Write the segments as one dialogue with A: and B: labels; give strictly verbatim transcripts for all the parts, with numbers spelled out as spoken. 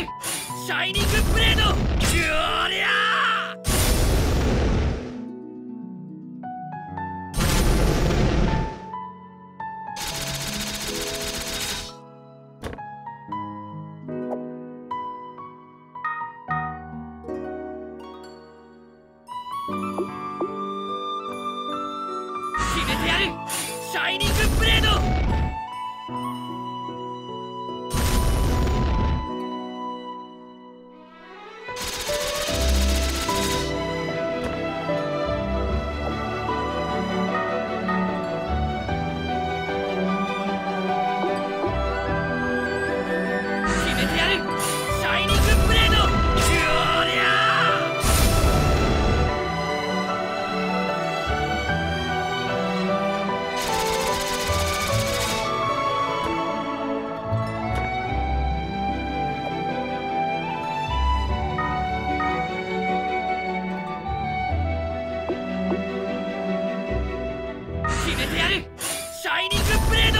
A: るシャイニングブレード。おりゃー。決めてやるシャイニングブレード。決めてやるシャイニングブレード。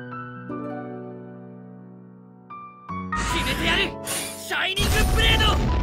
A: 決めてやるシャイニングブレード。